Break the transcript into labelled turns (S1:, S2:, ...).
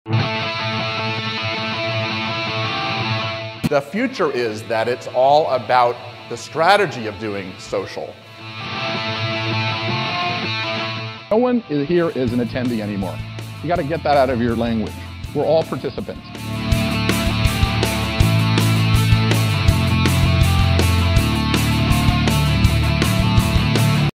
S1: The future is that it's all about the strategy of doing social.
S2: No one here is an attendee anymore. You got to get that out of your language. We're all participants.